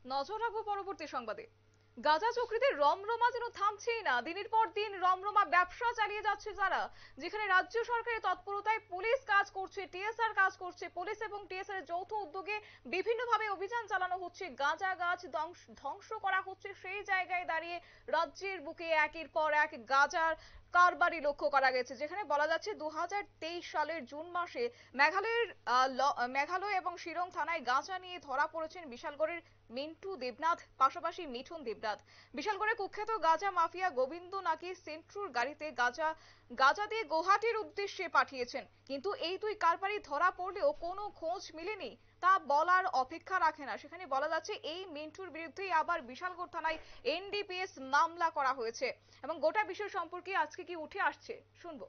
নজর রাখবো পরবর্তী সংবাদে। গাঁজা চক্রীতে রমরমা যেন থামছেই না, দিনের পর দিন রমরমা ব্যবসা চালিয়ে যাচ্ছে যারা, যেখানে রাজ্য সরকারের তৎপরতায় পুলিশ কাজ করছে, টিএসআর কাজ করছে, পুলিশ এবং টিএসআর এর যৌথ উদ্যোগে বিভিন্নভাবে অভিযান চালানো হচ্ছে, গাঁজা গাছ ধ্বংস করা হচ্ছে। সেই জায়গায় দাঁড়িয়ে রাজ্যের বুকে একের পর এক গাঁজার কারবারি লক্ষ্য করা গেছে, যেখানে বলা যাচ্ছে 2023 সালের জুন মাসে মেঘালয় এবং শিলং থানায় গাঁজা নিয়ে ধরা পড়েছেন বিশালগড়ের মিন্টু দেবনাথ, পাশাপাশি মিঠুন দেবনাথ। বিশালগড়ে কুখ্যাত গাঁজা মাফিয়া গোবিন্দ নাকি সেন্ট্রুর গাড়িতে গাঁজা দিয়ে গুয়াহাটির উদ্দেশ্যে পাঠিয়েছেন, কিন্তু এই দুই কারবারি ধরা পড়লেও কোনো খোঁজ মিলেনি তা বলার অপেক্ষা রাখে না। সেখানে বলা যাচ্ছে এই মিন্টুর বিরুদ্ধেই আবার বিশালগড় থানায় এনডিপিএস মামলা করা হয়েছে, এবং গোটা বিষয় সম্পর্কে আজকে কি উঠে আসছে শুনবো।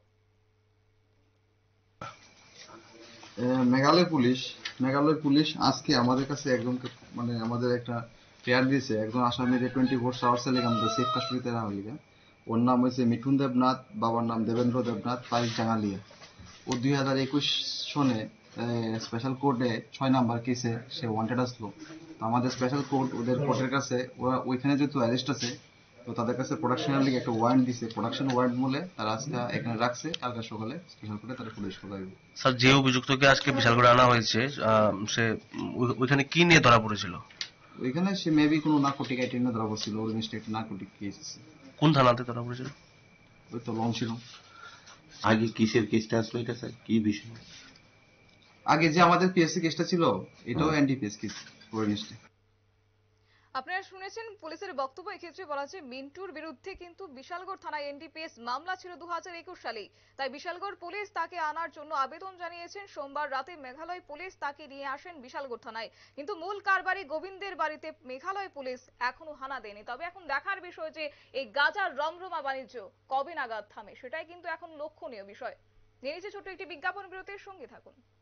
মেঘালয় পুলিশ আজকে আমাদের কাছে একজনকে, মানে আমাদের একটা পেয়ার দিয়েছে, একজন আসামিকে 24 আওয়ার সেলে আমাদের সেফ কাস্টডিতে রাখা হইবে। ওর নাম হয়েছে মিঠুন দেবনাথ, বাবার নাম দেবেন্দ্র দেবনাথ, তারিখ জাঙ্গালিয়া। ও 2021 সনে স্পেশাল কোর্টে 6 নাম্বার কেসে সে ওয়ান্টেড আসলো। তো আমাদের স্পেশাল কোর্ট ওদের কোর্টের কাছে, ওরা ওইখানে যেহেতু অ্যারেস্ট আছে, তো তাদের কাছে প্রোডাকশনের লিগে একটা ওয়ারেন্ট দিছে, প্রোডাকশন ওয়ারেন্ট বলে তারা আজকে এখানে রাখছে। কালকে সকালে স্পেশাল কোর্টে তারা পুলিশ করাইবে। স্যার, যে অভিযুক্তকে আজকে বিশালগড়ে আনা হয়েছে, সে ওইখানে কি নিয়ে ধরা পড়েছিল? ওইখানে সে মেবি কোনো নার্কোটিক আইটেম ধরা পড়ছিল, ওর মিস্টেক একটা নার্কোটিক কেস আছে। কোন থানাতে ধরা পড়েছিল? ওই তো লং ছিল। আগে কিসের কেসটা আসলো এটা স্যার, কি বিষয়? আগে যে আমাদের পিএসসি কেসটা ছিল, এটাও এনডিপিএস কেস ওর মিস্টেক। আপনারা শুনেছেন পুলিশের বক্তব্য। এক্ষেত্রে বলা হচ্ছে মিন্টুর বিরুদ্ধে কিন্তু বিশালগড় থানায় এনডিপিএস মামলা ছিল 2021 সালেই, তাই বিশালগড় পুলিশ তাকে আনার জন্য আবেদন জানিয়েছেন। সোমবার রাতে মেঘালয় পুলিশ তাকে নিয়ে আসেন বিশালগড় থানায়, কিন্তু মূল কারবারি গোবিন্দের বাড়িতে মেঘালয় পুলিশ এখনো হানা দেয়নি। তবে এখন দেখার বিষয় যে এই গাজার রমরমা বাণিজ্য কবে নাগাদ থামে, সেটাই কিন্তু এখন লক্ষণীয় বিষয়। নিয়ে নিচ্ছে ছোট্ট একটি বিজ্ঞাপন বিরতির, সঙ্গে থাকুন।